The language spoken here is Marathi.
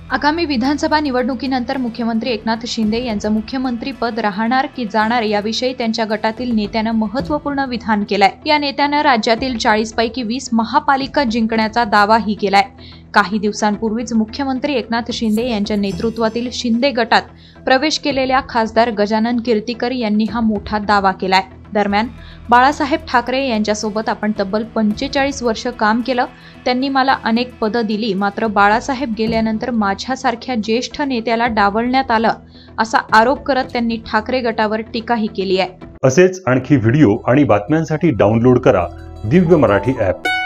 आगामी विधानसभा निवडणुकीनंतर मुख्यमंत्री एकनाथ शिंदे यांचं मुख्यमंत्रीपद राहणार की जाणार याविषयी त्यांच्या गटातील नेत्यानं महत्त्वपूर्ण विधान केलंय। या नेत्यानं राज्यातील 40 पैकी 20 महापालिका जिंकण्याचा दावाही केलाय। काही दिवसांपूर्वीच मुख्यमंत्री एकनाथ शिंदे यांच्या नेतृत्वातील शिंदे गटात प्रवेश केलेल्या खासदार गजानन कीर्तीकर यांनी हा मोठा दावा केलाय। दरम्यान बाळासाहेब ठाकरे यांच्यासोबत आपण तब्बल 45 वर्ष काम केलं। त्यांनी मला अनेक पदं दिली, मात्र बाळासाहेब गेल्यानंतर माझ्यासारख्या ज्येष्ठ नेत्याला डावलण्यात आलं असा आरोप करत त्यांनी ठाकरे गटावर टीकाही केली आहे। असेच आणखी व्हिडिओ आणि बातम्यांसाठी डाउनलोड करा दिव्य मराठी ॲप।